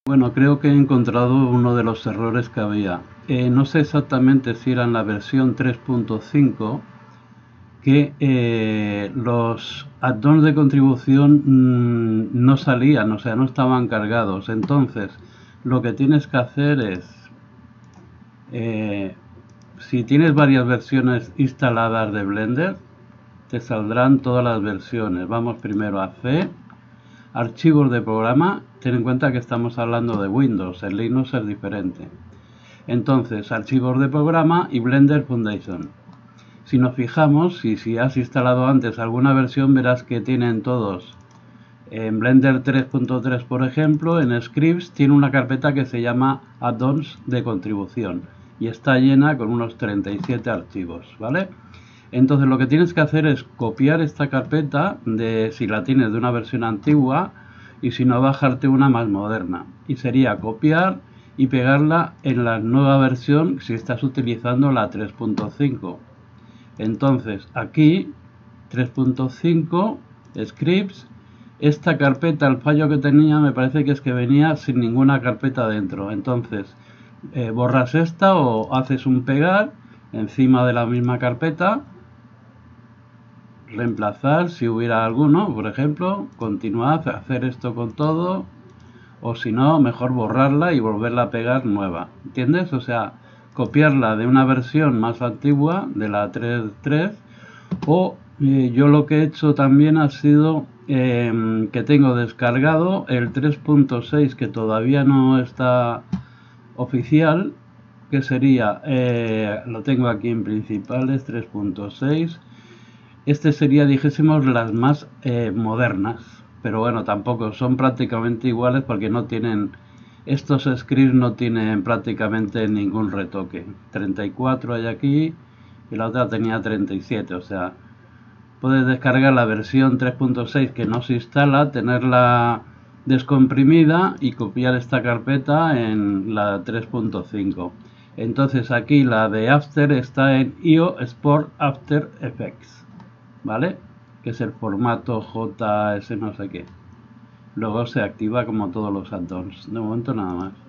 Bueno, creo que he encontrado uno de los errores que había. No sé exactamente si era en la versión 3.5 que los add-ons de contribución no salían, o sea, no estaban cargados. Entonces, lo que tienes que hacer es, si tienes varias versiones instaladas de Blender, te saldrán todas las versiones. Vamos primero a C. Archivos de programa, ten en cuenta que estamos hablando de Windows, en Linux es diferente. Entonces, archivos de programa y Blender Foundation. Si nos fijamos, y si has instalado antes alguna versión, verás que tienen todos. En Blender 3.3, por ejemplo, en Scripts tiene una carpeta que se llama Add-ons de contribución y está llena con unos 37 archivos, ¿vale? Entonces lo que tienes que hacer es copiar esta carpeta si la tienes de una versión antigua y si no bajarte una más moderna. Y sería copiar y pegarla en la nueva versión si estás utilizando la 3.5. Entonces aquí 3.5 scripts. Esta carpeta, el fallo que tenía me parece que es que venía sin ninguna carpeta dentro. Entonces borras esta o haces un pegar encima de la misma carpeta, reemplazar si hubiera alguno, por ejemplo, continuar, hacer esto con todo, o si no, mejor borrarla y volverla a pegar nueva, ¿entiendes? O sea, copiarla de una versión más antigua, de la 3.3, o yo lo que he hecho también ha sido que tengo descargado el 3.6 que todavía no está oficial, que sería, lo tengo aquí en principales, 3.6. Este sería, dijésemos, las más modernas, pero bueno, tampoco son prácticamente iguales porque no tienen, estos scripts no tienen prácticamente ningún retoque. 34 hay aquí y la otra tenía 37, o sea, puedes descargar la versión 3.6 que no se instala, tenerla descomprimida y copiar esta carpeta en la 3.5. Entonces aquí la de After está en IO Sport After Effects, ¿vale? Que es el formato JS no sé qué. Luego se activa como todos los add-ons. De momento nada más.